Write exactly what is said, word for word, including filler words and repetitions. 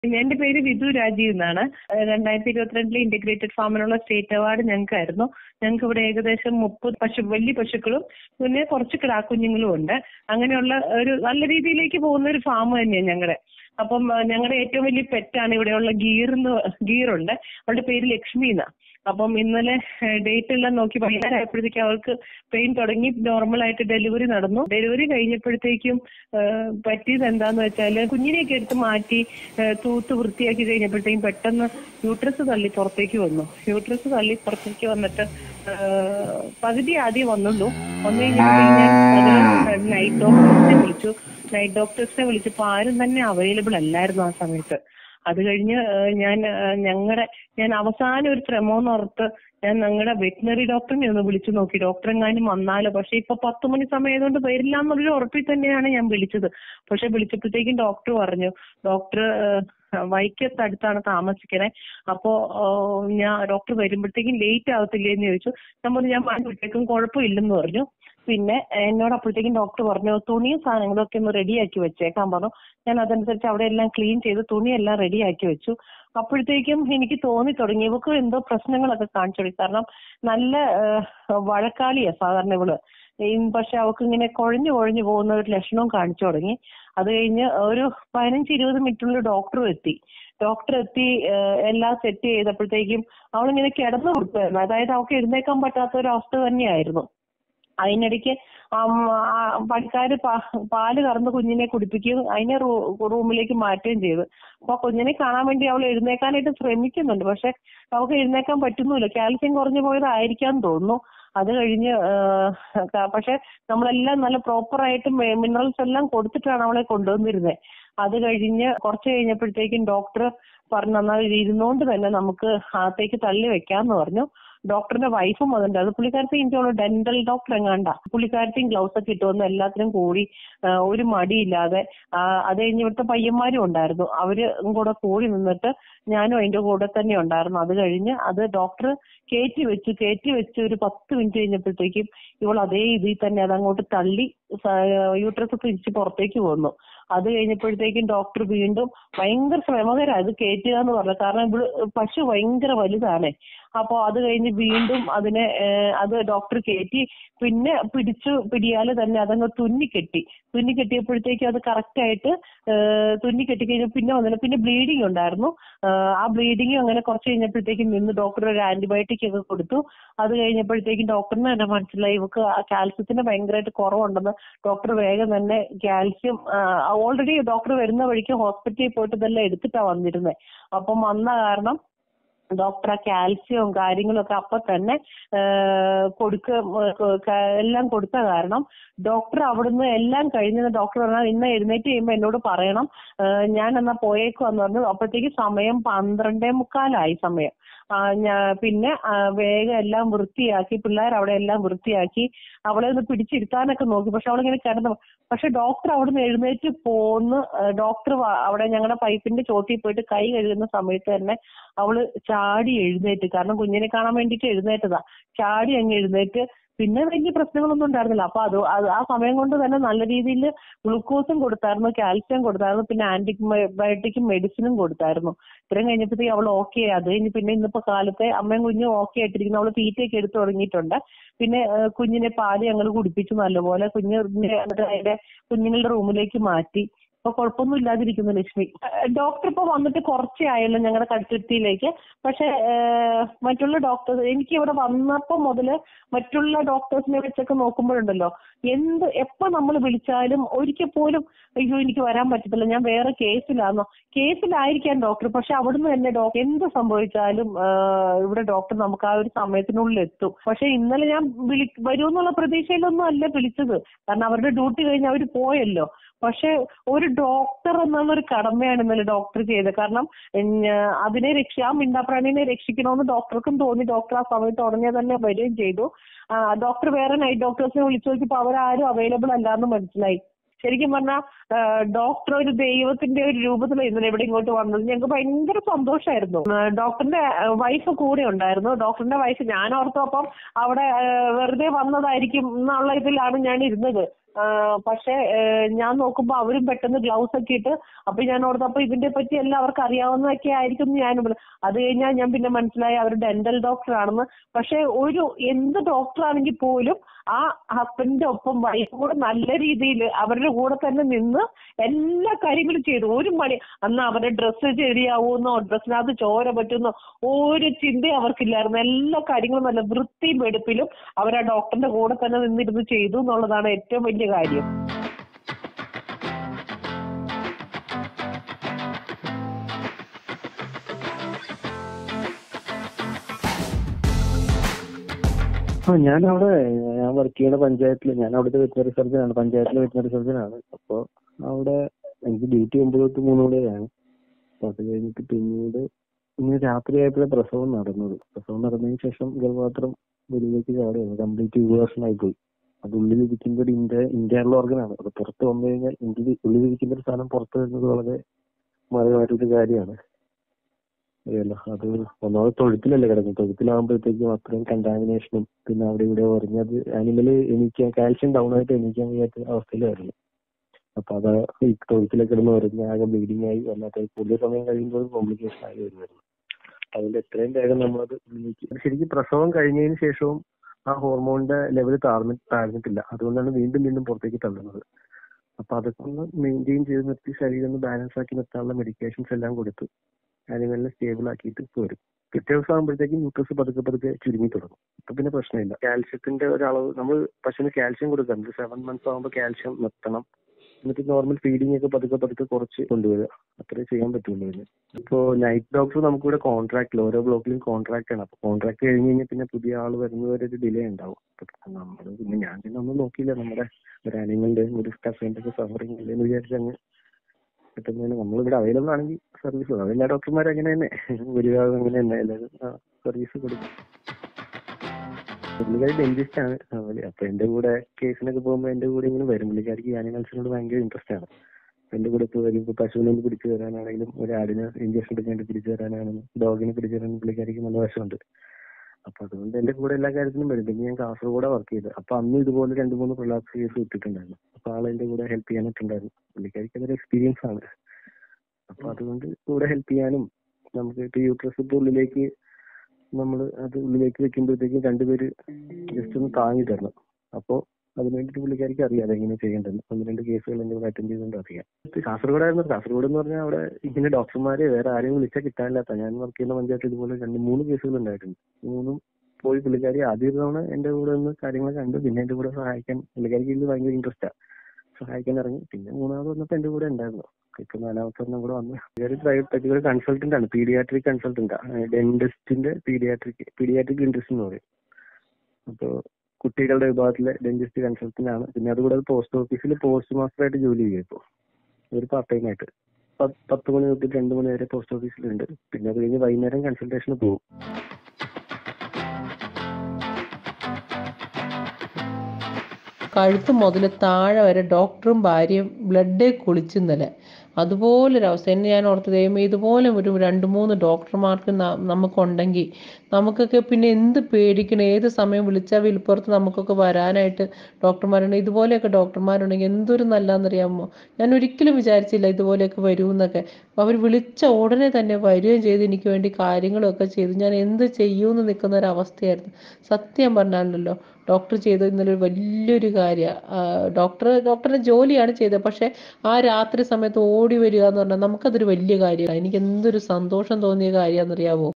എന്റെ പേര് വിധു രാജീവ് എന്നാണ്. രണ്ടായിരത്തി ഇരുപത്തിരണ്ടിലെ ഇന്റഗ്രേറ്റഡ് ഫാമിനുള്ള സ്റ്റേറ്റ് അവാർഡ് ഞങ്ങൾക്കായിരുന്നു. ഞങ്ങൾക്ക് ഇവിടെ ഏകദേശം മുപ്പത് പശു വലിയ പശുക്കളും പിന്നെ കുറച്ച് കിടാക്കുഞ്ഞുങ്ങളും ഉണ്ട്. അങ്ങനെയുള്ള ഒരു നല്ല രീതിയിലേക്ക് പോകുന്ന ഒരു ഫാം തന്നെയാണ് ഞങ്ങളുടെ. അപ്പം ഞങ്ങളുടെ ഏറ്റവും വലിയ പെറ്റാണ് ഇവിടെയുള്ള ഗീർന്ന് ഗീറുണ്ട്. അവളുടെ പേര് ലക്ഷ്മി എന്നാ. അപ്പം ഇന്നലെ ഡേറ്റ് എല്ലാം നോക്കി വൈകുന്നേരം ആയപ്പോഴത്തേക്കും അവൾക്ക് പെയിൻ തുടങ്ങി. നോർമലായിട്ട് ഡെലിവറി നടന്നു. ഡെലിവറി കഴിഞ്ഞപ്പോഴത്തേക്കും പറ്റിയത് എന്താന്ന് വെച്ചാല് കുഞ്ഞിനെയൊക്കെ എടുത്ത് മാറ്റി തൂത്ത് വൃത്തിയാക്കി കഴിഞ്ഞപ്പോഴത്തേക്കും പെട്ടെന്ന് യൂട്രസ് തള്ളി പുറത്തേക്ക് വന്നു. യൂട്രസ് തള്ളി പുറത്തേക്ക് വന്നിട്ട് പകുതി ആദ്യം വന്നുള്ളൂ. വന്നു കഴിഞ്ഞപ്പോൾ നൈറ്റ് ഡോക്ടേഴ്സിനെ വിളിച്ചു. നൈറ്റ് ഡോക്ടേഴ്സിനെ വിളിച്ചപ്പോൾ ആരും തന്നെ അവൈലബിൾ അല്ലായിരുന്നു ആ സമയത്ത്. അത് കഴിഞ്ഞ് ഞാൻ ഞങ്ങളുടെ ഞാൻ അവസാനം ഒരു ശ്രമം ഓർത്ത് ഞാൻ ഞങ്ങളുടെ വെറ്റിനറി ഡോക്ടറിനെ ഒന്ന് വിളിച്ചു നോക്കി. ഡോക്ടർ എങ്ങാനും വന്നാലോ, പക്ഷെ ഇപ്പൊ പത്ത് മണി സമയമായതുകൊണ്ട് വരില്ല എന്നുള്ളൊരു ഉറപ്പിൽ തന്നെയാണ് ഞാൻ വിളിച്ചത്. പക്ഷെ വിളിച്ചപ്പോഴത്തേക്കും ഡോക്ടർ പറഞ്ഞു, ഡോക്ടർ വൈക്കത്തടുത്താണ് താമസിക്കണേ, അപ്പോ ഞാൻ ഡോക്ടർ വരുമ്പോഴത്തേക്കും ലേറ്റ് ആവത്തില്ലേന്ന് ചോദിച്ചു. ഞാൻ പറഞ്ഞു ഞാൻ വിട്ടേക്കും, കുഴപ്പമില്ലെന്ന് പറഞ്ഞു. പിന്നെ എന്നോട് അപ്പോഴത്തേക്കും ഡോക്ടർ പറഞ്ഞു തുണിയും സാധനങ്ങളൊക്കെ ഒന്ന് റെഡിയാക്കി വെച്ചേക്കാൻ പറഞ്ഞു. ഞാൻ അതനുസരിച്ച് അവിടെ എല്ലാം ക്ലീൻ ചെയ്ത് തുണിയെല്ലാം റെഡിയാക്കി വെച്ചു. അപ്പോഴത്തേക്കും എനിക്ക് തോന്നി തുടങ്ങി ഇവക്ക് എന്തോ പ്രശ്നങ്ങളൊക്കെ കാണിച്ചു തുടങ്ങി. കാരണം നല്ല വഴക്കാളിയാ സാധാരണ ഇവള്. പക്ഷെ അവൾക്ക് ഇങ്ങനെ കുഴഞ്ഞു കുഴഞ്ഞു പോകുന്ന ഒരു ലക്ഷണവും കാണിച്ചു തുടങ്ങി. അത് കഴിഞ്ഞ് ഒരു പതിനഞ്ച് ഇരുപത് മിനിറ്റിനുള്ളിൽ ഡോക്ടറും എത്തി. ഡോക്ടർ എത്തി എല്ലാം സെറ്റ് ചെയ്തപ്പോഴത്തേക്കും അവളിങ്ങനെ കിടന്നു കൊടുക്കുമായിരുന്നു. അതായത് അവൾക്ക് എഴുന്നേക്കാൻ പറ്റാത്ത ഒരു അവസ്ഥ തന്നെയായിരുന്നു. അതിനിടയ്ക്ക് പണിക്കാര് പാല് കറന്ന് കുഞ്ഞിനെ കുടിപ്പിക്കുകയും അതിനെ റൂമിലേക്ക് മാറ്റുകയും ചെയ്തു. അപ്പൊ കുഞ്ഞിനെ കാണാൻ വേണ്ടി അവൾ എഴുന്നേക്കാനായിട്ട് ശ്രമിക്കുന്നുണ്ട്. പക്ഷെ അവൾക്ക് എഴുന്നേക്കാൻ പറ്റുന്നില്ല. കാൽസ്യം കുറഞ്ഞു പോയതായിരിക്കാൻ തോന്നുന്നു. അത് കഴിഞ്ഞ് പക്ഷെ നമ്മളെല്ലാം നല്ല പ്രോപ്പറായിട്ട് മിനറൽസ് എല്ലാം കൊടുത്തിട്ടാണ് അവളെ കൊണ്ടുവന്നിരുന്നത്. അത് കഴിഞ്ഞ് കുറച്ച് കഴിഞ്ഞപ്പോഴത്തേക്കും ഡോക്ടർ പറഞ്ഞു എന്നാൽ ഇരുന്നോണ്ട് തന്നെ നമുക്ക് അകത്തേക്ക് തള്ളി വെക്കാന്ന് പറഞ്ഞു. ഡോക്ടറിന്റെ വൈഫും അതുണ്ട്. അത് പുള്ളിക്കാരത്തെ എനിക്കുള്ള ഡെന്റൽ ഡോക്ടർ എങ്ങാണ്ടാ. പുള്ളിക്കാരത്തെയും ഗ്ലൗസ് ഒക്കെ ഇട്ട് വന്ന് എല്ലാത്തിനും കൂടി ഒരു മടിയില്ലാതെ. അത് കഴിഞ്ഞ് ഇവിടുത്തെ പയ്യന്മാരും ഉണ്ടായിരുന്നു. അവര് കൂടെ കൂടി നിന്നിട്ട് ഞാനും അതിന്റെ കൂടെ തന്നെ ഉണ്ടായിരുന്നു. അത് കഴിഞ്ഞ് അത് ഡോക്ടർ കയറ്റി വെച്ചു. കയറ്റി വെച്ച് ഒരു പത്ത് മിനിറ്റ് കഴിഞ്ഞപ്പോഴത്തേക്കും ഇവൾ അതേ ഇതിൽ തന്നെ അതങ്ങോട്ട് തള്ളി യൂട്രസ് തിരിച്ച് പുറത്തേക്ക് വന്നു. അത് കഴിഞ്ഞപ്പോഴത്തേക്കും ഡോക്ടർ വീണ്ടും ഭയങ്കര ശ്രമകരാ അത് കയറ്റുക എന്ന് പറഞ്ഞു. കാരണം ഇവള് പശു ഭയങ്കര വലുതാണേ. അപ്പൊ അത് കഴിഞ്ഞ് വീണ്ടും അതിനെ അത് ഡോക്ടർ കയറ്റി. പിന്നെ പിടിച്ചു പിടിയാല് തന്നെ അതങ്ങ് തുന്നിക്കെട്ടി. തുന്നിക്കെട്ടിയപ്പോഴത്തേക്കും അത് കറക്റ്റ് ആയിട്ട് തുന്നിക്കെട്ടി കഴിഞ്ഞാൽ പിന്നെ വന്നില്ല. പിന്നെ ബ്ലീഡിങ് ഉണ്ടായിരുന്നു. ആ ബ്ലീഡിങ് അങ്ങനെ കുറച്ച് കഴിഞ്ഞപ്പോഴത്തേക്കും നിന്ന് ഡോക്ടർ ഒരു ആന്റിബയോട്ടിക് ഒക്കെ കൊടുത്തു. അത് കഴിഞ്ഞപ്പോഴത്തേക്കും ഡോക്ടറിന് തന്നെ മനസ്സിലായി ഇവക്ക് കാൽസ്യത്തിന് ഭയങ്കരമായിട്ട് കുറവുണ്ടെന്ന്. ഡോക്ടർ വേഗം തന്നെ കാൽസ്യം ഓൾറെഡി ഡോക്ടർ വരുന്ന വഴിക്ക് ഹോസ്പിറ്റലിൽ പോയിട്ട് ഇതെല്ലാം എടുത്തിട്ടാ വന്നിരുന്നത്. അപ്പം വന്ന കാരണം ഡോക്ടർ ആ കാൽസ്യവും കാര്യങ്ങളും ഒക്കെ അപ്പൊ തന്നെ കൊടുക്ക എല്ലാം കൊടുത്ത കാരണം ഡോക്ടർ അവിടുന്ന് എല്ലാം കഴിഞ്ഞ് ഡോക്ടർ പറഞ്ഞാൽ ഇന്ന് എഴുന്നേറ്റ് ചെയ്യുമ്പോൾ എന്നോട് പറയണം, ഞാൻ എന്നാ പോയേക്കുവാന്ന് പറഞ്ഞു. അപ്പോഴത്തേക്ക് സമയം പന്ത്രണ്ടേ മുക്കാലായി സമയം. പിന്നെ വേഗം എല്ലാം വൃത്തിയാക്കി പിള്ളേർ അവിടെ എല്ലാം വൃത്തിയാക്കി അവളെ ഒന്ന് പിടിച്ചിരുത്താനൊക്കെ നോക്കി. പക്ഷെ അവളിങ്ങനെ കിടന്നു. പക്ഷെ ഡോക്ടർ അവിടുന്ന് എഴുന്നേറ്റ് പോന്ന് ഡോക്ടർ അവിടെ ഞങ്ങളുടെ പൈപ്പിന്റെ ചോട്ടിൽ പോയിട്ട് കൈ കഴുകുന്ന സമയത്ത് തന്നെ അവള് ചാടി എഴുന്നേറ്റ്. കാരണം കുഞ്ഞിനെ കാണാൻ വേണ്ടിയിട്ട് എഴുന്നേറ്റതാ. ചാടി അങ്ങ് എഴുന്നേറ്റ്. പിന്നെ വലിയ പ്രശ്നങ്ങളൊന്നും ഉണ്ടായിരുന്നില്ല. അപ്പൊ അത് ആ സമയം കൊണ്ട് തന്നെ നല്ല രീതിയിൽ ഗ്ലൂക്കോസും കൊടുത്തായിരുന്നു, കാൽസ്യം കൊടുത്തായിരുന്നു, പിന്നെ ആന്റിബയോട്ടിക്കും മെഡിസിനും കൊടുത്തായിരുന്നു. ഇത്രയും കഴിഞ്ഞപ്പോഴത്തേക്ക് അവൾ ഓക്കെ. അത് കഴിഞ്ഞ് പിന്നെ ഇന്നിപ്പോ കാലത്തെ അമ്മയും കുഞ്ഞും ഓക്കെ ആയിട്ടിരിക്കുന്നു. അവള് തീറ്റയൊക്കെ എടുത്തു തുടങ്ങിയിട്ടുണ്ട്. പിന്നെ കുഞ്ഞിനെ പാല് ഞങ്ങൾ കുടിപ്പിച്ചു നല്ലപോലെ. കുഞ്ഞിനെ അതിന്റെ കുഞ്ഞുങ്ങളുടെ റൂമിലേക്ക് മാറ്റി. അപ്പൊ കുഴപ്പമൊന്നും ഇല്ലാതിരിക്കുന്നു ലക്ഷ്മി. ഡോക്ടർ ഇപ്പൊ വന്നിട്ട് കുറച്ചേ ആയല്ലോ ഞങ്ങളുടെ കടുത്തുരുത്തിയിലേക്ക്. പക്ഷെ മറ്റുള്ള ഡോക്ടേഴ്സ് എനിക്ക് ഇവിടെ വന്നപ്പോ മുതല് മറ്റുള്ള ഡോക്ടേഴ്സിനെ വെച്ചൊക്കെ നോക്കുമ്പോഴുണ്ടല്ലോ എന്ത് എപ്പോ നമ്മൾ വിളിച്ചാലും ഒരിക്കൽ പോലും അയ്യോ എനിക്ക് വരാൻ പറ്റത്തില്ല, ഞാൻ വേറെ കേസിലാണോ കേസിലായിരിക്കാം ഡോക്ടർ. പക്ഷെ അവിടുന്ന് തന്നെ ഡോക്ടർ എന്ത് സംഭവിച്ചാലും ഇവിടെ ഡോക്ടർ നമുക്ക് ആ ഒരു സമയത്തിനുള്ളിൽ എത്തും. പക്ഷെ ഇന്നലെ ഞാൻ വിളി വരുമെന്നുള്ള പ്രതീക്ഷയിലൊന്നും അല്ല വിളിച്ചത്. കാരണം അവരുടെ ഡ്യൂട്ടി കഴിഞ്ഞ് അവർ പോയല്ലോ. പക്ഷെ ഒരു ഡോക്ടർ എന്നുള്ളൊരു കടമയാണ് ഇന്നലെ ഡോക്ടർ ചെയ്തത്. കാരണം അതിനെ രക്ഷ ആ മിണ്ടാപ്രാണിനെ രക്ഷിക്കണമെന്ന് ഡോക്ടർക്കും തോന്നി. ഡോക്ടർ ആ സമയത്ത് ഉടനെ തന്നെ വരികയും ചെയ്തു. ഡോക്ടർ വേറെ നൈറ്റ് ഡോക്ടേഴ്സിനെ വിളിച്ചു നോക്കിയപ്പോൾ അവരാരും അവൈലബിൾ അല്ലാന്ന് മനസ്സിലായി. ശരിക്കും പറഞ്ഞാൽ ഡോക്ടർ ഒരു ദൈവത്തിന്റെ ഒരു രൂപത്തിലാണ് ഇന്നലെ ഇവിടെ ഇങ്ങോട്ട് വന്നത്. ഞങ്ങൾക്ക് ഭയങ്കര സന്തോഷമായിരുന്നു. ഡോക്ടറിന്റെ വൈഫ് കൂടെ ഉണ്ടായിരുന്നു. ഡോക്ടറിന്റെ വൈഫ് ഞാൻ ഓർത്തപ്പം അവിടെ വെറുതെ വന്നതായിരിക്കും എന്നുള്ള ഇതിലാണ് ഞാൻ ഇരുന്നത്. പക്ഷെ ഞാൻ നോക്കുമ്പോ അവരും പെട്ടെന്ന് ഗ്ലൗസ് ഒക്കെ ഇട്ട്, അപ്പൊ ഞാൻ ഓർത്തപ്പോ ഇതിന്റെ പറ്റി എല്ലാം അവർക്ക് അറിയാവുന്നതൊക്കെ ആയിരിക്കും ഞാനും. അത് കഴിഞ്ഞാൽ ഞാൻ പിന്നെ മനസ്സിലായി അവർ ഡെന്റൽ ഡോക്ടർ ആണെന്ന്. പക്ഷെ ഒരു എന്ത് ഡോക്ടർ ആണെങ്കിൽ പോലും ആ ഹസ്ബൻഡിന്റെ ഒപ്പം വൈഫ് കൂടെ നല്ല രീതിയിൽ അവരുടെ കൂടെ തന്നെ നിന്ന് എല്ലാ കാര്യങ്ങളും ചെയ്തു. ഒരു മണി അന്ന് അവരുടെ ഡ്രസ്സ് ശരിയാവുമെന്നോ ഡ്രസ്സിനകത്ത് ചോര പറ്റുന്നോ ഒരു ചിന്തയും അവർക്കില്ലായിരുന്നു. എല്ലാ കാര്യങ്ങളും നല്ല വൃത്തിയും വെടുപ്പിലും അവർ ആ ഡോക്ടറിന്റെ കൂടെ തന്നെ നിന്നിരുന്ന് ചെയ്തു എന്നുള്ളതാണ് ഏറ്റവും വലിയ കാര്യം. ആ ഞാനവിടെ ഞാൻ വർക്ക് ചെയ്യുന്ന പഞ്ചായത്തിൽ, ഞാൻ അവിടുത്തെ വെറ്റിനറി സർജനാണ്, പഞ്ചായത്തിലെ വെറ്റിനറി സർജനാണ്. അപ്പോൾ അവിടെ എനിക്ക് ഡ്യൂട്ടി ഒമ്പത് തൊട്ട് മൂന്ന് വരെയാണ്. അപ്പോൾ അത് കഴിഞ്ഞിട്ട് പിന്നീട് ഇന്ന് രാത്രി ആയപ്പോഴേ പ്രസവം നടന്നത്. പ്രസവം നടന്നതിന് ശേഷം ഗർഭപാത്രം വെളിയിലേക്ക് ചാടുകയാണ്. കംപ്ലീറ്റ് യൂവേഴ്സൺ ആയി പോയി. അത് ഉള്ളിലിരിക്കുന്ന ഒരു ഇന്ത്യ ഇന്റേണൽ ഓർഗനാണ്. അത് പുറത്ത് വന്നു കഴിഞ്ഞാൽ ഉള്ളിൽ ഉള്ളിലിരിക്കുന്ന ഒരു സാധനം പുറത്ത് വരുന്നത് വളരെ മാറിമാറ്റൊരു കാര്യമാണ്. അറിയാലോ, അത് ഒന്നാമത് തൊഴുത്തിലല്ലേ കിടക്കുന്നത്. തൊഴുത്തിലാകുമ്പോഴത്തേക്കും അത്രയും കണ്ടാമിനേഷനും പിന്നെ അവിടെ ഇവിടെ പറഞ്ഞത് ആനിമല് എണീക്കാൻ കാൽഷ്യം ഡൗൺ ആയിട്ട് എണീക്കാൻ കഴിയാത്ത അവസ്ഥയിലായിരുന്നു. അപ്പൊ അത് ഈ തൊഴുത്തിലൊക്കെ കിടന്ന് പറഞ്ഞ് ആകെ ബ്ലീഡിങ് ആയി വല്ലാത്ത കൂടുതൽ സമയം കഴിയുമ്പോൾ കോംപ്ലിക്കേഷൻ ആയി വരുമായിരുന്നു. അതുകൊണ്ട് എത്രയും വേഗം നമ്മളത് ഉള്ളിലേക്ക്, ശരിക്കും പ്രസവം കഴിഞ്ഞതിന് ശേഷവും ആ ഹോർമോണിന്റെ ലെവൽ താഴ്ന്നി താഴ്ന്നിട്ടില്ല. അതുകൊണ്ടാണ് വീണ്ടും വീണ്ടും പുറത്തേക്ക് തള്ളുന്നത്. അപ്പൊ അതൊക്കെ ഒന്ന് മെയിൻറ്റെയിൻ ചെയ്ത് നിർത്തി ശരീരം ഒന്ന് ബാലൻസ് ആക്കി നിർത്താനുള്ള മെഡിക്കേഷൻസ് എല്ലാം കൊടുത്ത് ആനിമലിനെ സ്റ്റേബിൾ ആക്കിയിട്ട് പോരും. പിറ്റേ ദിവസം ആകുമ്പോഴത്തേക്കും ന്യൂട്രസ് പതുക്കെ പതുക്കെ ചുരുങ്ങി തുടങ്ങും. അപ്പൊ പിന്നെ പ്രശ്നമില്ല. കാൽഷ്യത്തിന്റെ ഒരളവ് നമ്മൾ പശുവിന് കാൽഷ്യം കൊടുക്കുന്നുണ്ട്. സെവൻ മന്ത്സ് ആകുമ്പോൾ കാൽഷ്യം നിർത്തണം. എന്നിട്ട് നോർമൽ ഫീഡിംഗ് ഒക്കെ പതുക്കെ പതുക്കെ കുറച്ച് കൊണ്ടുവരിക. അത്രേ ചെയ്യാൻ പറ്റുള്ളൂ. ഇതിന് ഇപ്പോ നൈറ്റ് ഡോക്ടർ നമുക്കിവിടെ കോൺട്രാക്റ്റിൽ ഓരോ ബ്ലോക്കിലും കോൺട്രാക്ട് ആണ്. അപ്പൊ കോൺട്രാക്ട് കഴിഞ്ഞ് കഴിഞ്ഞാൽ പിന്നെ പുതിയ ആൾ വരുന്നവരെ ഒരു ഡിലേ ഉണ്ടാവും. നമ്മൾ പിന്നെ ഞാൻ പിന്നെ ഒന്നും നോക്കിയില്ല. നമ്മുടെ ഒരു ആനിമലിന്റെ ഒരു കസേന്റെ ഒക്കെ സഫറിങ് ഇല്ലെന്ന് വിചാരിച്ച് അങ്ങ് പെട്ടെന്ന് നമ്മളിവിടെ അവൈലബിൾ ആണെങ്കിൽ സർവീസ്. അതെല്ലാ ഡോക്ടർമാരും അങ്ങനെ തന്നെ, ഭൂരിഭാഗം അങ്ങനെ തന്നെ എല്ലാവരും സർവീസ് കൊടുക്കും. പുള്ളിക്കാരി ഡെന്റിസ്റ്റ് ആണ്. അപ്പൊ എന്റെ കൂടെ കേസിനൊക്കെ പോകുമ്പോൾ എന്റെ കൂടെ ഇങ്ങനെ വരും. പുള്ളിക്കാരിക്ക് ആനിമൽസിനോട് ഭയങ്കര ഇൻട്രസ്റ്റ് ആണ്. എന്റെ കൂടെ ഇപ്പോൾ വരും. ഇപ്പൊ പശുവിനെ പിടിച്ചു തരാനാണെങ്കിലും ഒരു ആടിനെ ഇഞ്ചക്ഷൻ എടുക്കേണ്ടി പിടിച്ചു തരാനാണെങ്കിലും ഡോഗിനെ പിടിച്ചു തരാനും പുള്ളിക്കാരിക്ക് നല്ല വശമുണ്ട്. അപ്പൊ അതുകൊണ്ട് എന്റെ കൂടെ എല്ലാ കാര്യത്തിനും വരും. പിന്നെ ഞാൻ കാസർഗോഡ് വർക്ക് ചെയ്തത്. അപ്പൊ അന്ന് ഇതുപോലെ രണ്ട് മൂന്ന് പ്രൊലാപ്സ് കേസ് ഇട്ടിട്ടുണ്ടായിരുന്നു. അപ്പൊ ആളെ എന്റെ കൂടെ ഹെൽപ്പ് ചെയ്യാനൊക്കെണ്ടായിരുന്നു. പുള്ളിക്കാരിക്ക് അതൊരു എക്സ്പീരിയൻസ് ആണ്. അപ്പൊ അതുകൊണ്ട് കൂടെ ഹെൽപ്പ് ചെയ്യാനും നമുക്ക് ഇപ്പൊ യൂട്രസ് ഇപ്പൊ ഉള്ളിലേക്ക് നമ്മൾ അത് ഉള്ളിലേക്ക് വെക്കുമ്പോഴത്തേക്കും രണ്ടുപേര് ജസ്റ്റ് ഒന്ന് താങ്ങി തരണം. അപ്പോ അതിന് വേണ്ടിയിട്ട് പുള്ളിക്കാരിക്ക് അറിയാം അതെങ്ങനെ ചെയ്യേണ്ടത്. ഒന്ന് രണ്ട് കേസുകൾ എന്റെ കൂടെ അറ്റൻഡ് ചെയ്തുകൊണ്ട് അറിയാം. കാസർഗോഡായിരുന്നു. കാസർഗോഡ് എന്ന് പറഞ്ഞാൽ അവിടെ ഇങ്ങനെ ഡോക്ടർമാരെ വേറെ ആരെയും വിളിച്ചാൽ കിട്ടാനില്ലാത്ത, ഞാൻ വർക്ക് ചെയ്യുന്ന പഞ്ചായത്ത് ഇതുപോലെ രണ്ട് മൂന്ന് കേസുകൾ ഉണ്ടായിട്ടുണ്ട്. മൂന്നും പോയി പുള്ളിക്കാരി ആദ്യ തവണ എന്റെ കൂടെ ഒന്ന് കാര്യങ്ങൾ കണ്ടു. പിന്നെ എന്റെ കൂടെ സഹായിക്കാൻ പുള്ളിക്കാരിക്ക് ഇത് ഭയങ്കര ഇൻട്രസ്റ്റാ, സഹായിക്കാൻ ഇറങ്ങി. പിന്നെ മൂന്നാമത് വന്നപ്പോ എന്റെ കൂടെ ഉണ്ടായിരുന്നു. ഇപ്പൊ നാലാമത്തെ ഒരെണ്ണം കൂടെ വന്നു. ഒരു കൺസൾട്ടന്റ് ആണ്, പീഡിയാട്രിക് കൺസൾട്ടന്റ്, ഡെന്റിസ്റ്റിന്റെ പീഡിയാട്രിക് പീഡിയാട്രിക് ഡെന്റിസ്റ്റ് എന്ന് പറയും. അപ്പൊ കുട്ടികളുടെ വിഭാഗത്തിലെ ഡെന്റിസ്റ്റ് കൺസൾട്ടന്റ് ആണ്. പിന്നെ അതുകൂടാതെ പോസ്റ്റ് ഓഫീസിൽ പോസ്റ്റ് മാസ്റ്റർ ആയിട്ട് ജോലി ചെയ്യും. ഇപ്പൊ ഒരു പാർട്ട് ടൈം ആയിട്ട് പത്ത് മണി തൊട്ട് രണ്ട് മണി വരെ പോസ്റ്റ് ഓഫീസിലുണ്ട്. പിന്നെ അത് കഴിഞ്ഞ് വൈകുന്നേരം കൺസൾട്ടേഷന് പോകും. കഴുത്ത് മുതൽ താഴെ വരെ ഡോക്ടറും ഭാര്യയും ബ്ലഡ് കുളിച്ചുന്നല്ലേ അതുപോലൊരവസ്ഥ. എന്നെ ഞാൻ ഓർത്ത് ദൈവമേ ഇതുപോലെ ഒരു രണ്ട് മൂന്ന് ഡോക്ടർമാർക്ക് നമുക്കുണ്ടെങ്കിൽ നമുക്കൊക്കെ പിന്നെ എന്ത് പേടിക്കണം. ഏത് സമയം വിളിച്ചാൽ വിളിപ്പുറത്ത് നമുക്കൊക്കെ വരാനായിട്ട് ഡോക്ടർമാരുണ്ടെങ്കിൽ, ഇതുപോലെയൊക്കെ ഡോക്ടർമാരുണ്ടെങ്കിൽ എന്തൊരു നല്ലതെന്നറിയാമോ. ഞാൻ ഒരിക്കലും വിചാരിച്ചില്ല ഇതുപോലെയൊക്കെ വരുമെന്നൊക്കെ. അപ്പോൾ അവർ വിളിച്ച ഉടനെ തന്നെ വരികയും ചെയ്ത് എനിക്ക് വേണ്ടി കാര്യങ്ങളൊക്കെ ചെയ്തു. ഞാൻ എന്ത് ചെയ്യുമെന്ന് നിൽക്കുന്ന ഒരവസ്ഥയായിരുന്നു. സത്യം പറഞ്ഞാലല്ലോ ഡോക്ടർ ചെയ്തത് ഇന്നലെ വലിയൊരു കാര്യമാണ്. ഡോക്ടർ ഡോക്ടറുടെ ജോലിയാണ് ചെയ്തത്. പക്ഷേ ആ രാത്രി സമയത്ത് ഓടി വരിക എന്ന് പറഞ്ഞാൽ നമുക്കതൊരു വലിയ കാര്യമാണ്. എനിക്ക് എന്തൊരു സന്തോഷം തോന്നിയ കാര്യമാണെന്നറിയാമോ.